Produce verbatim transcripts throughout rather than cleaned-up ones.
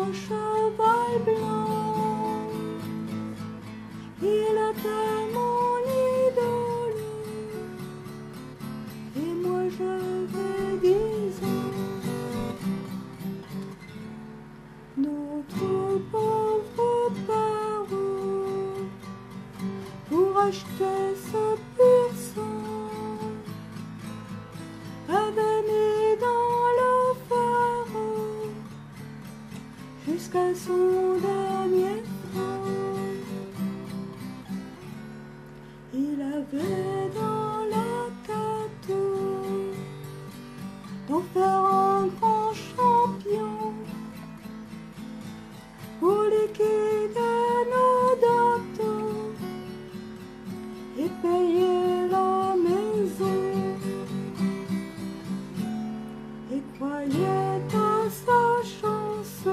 un cheval blanc. Il était mon idole, et moi j'avais dix ans. Notre pauvre père, pour acheter ce pur sang, avait mis dans le fer jusqu'à son dernier franc. Il avait dans la tête d'en faire un grand champion pour liquider nos dettes et payer la maison. Il croyait à sa chance,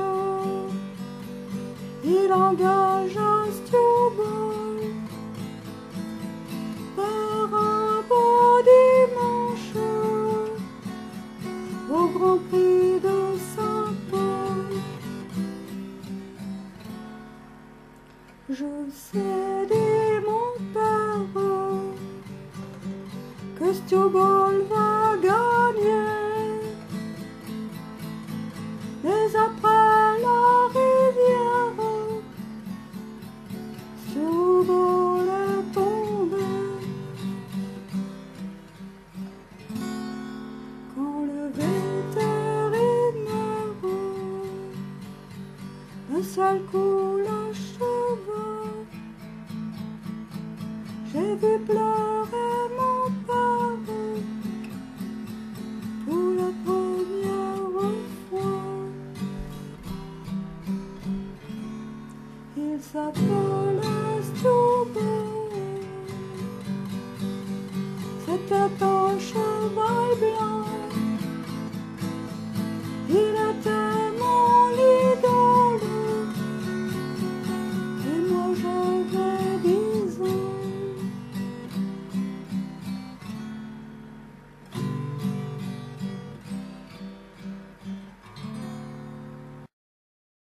il engage un steward par un beau dimanche au Grand Prix de Saint-Paul. Je sais, dit mon père, que Stewball va gagner, mais après la rivière, Stewball est tombé. Quand le vétérinaire d'un seul coup l'acheva, j'ai vu pleurer mon père pour la première fois. Il s'appelait Stewball, c'était un cheval blanc. Il était